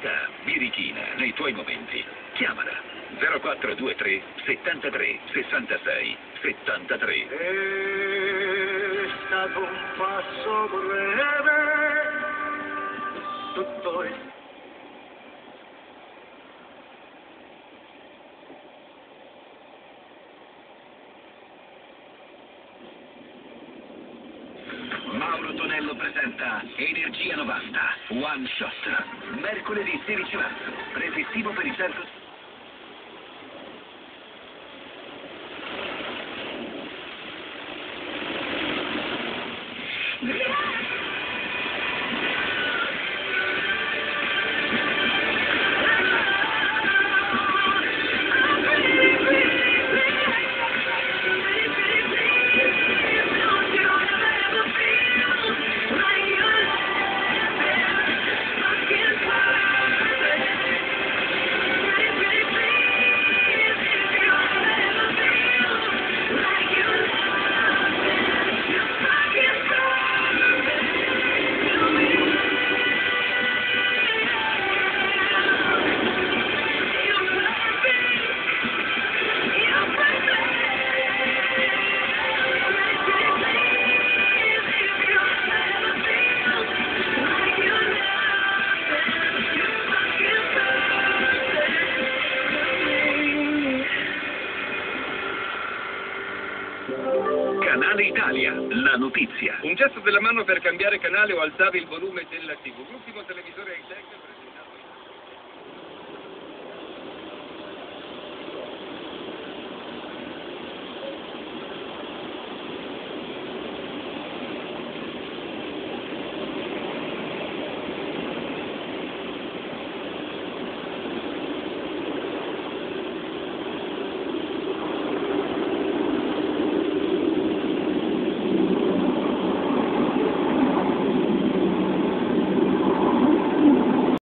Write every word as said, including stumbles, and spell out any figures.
qualità birichina nei tuoi momenti. Chiamala zero quattro due tre settantatré sessantasei settantatré. È stato un passo breve, tutto il... Mauro Tonello presenta Energia novanta One Shot. Mercoledì sedici marzo. Prefettivo per il centro. Canale Italia, la notizia. Un gesto della mano per cambiare canale o alzare il volume della tivù. L'ultimo televisore high-tech...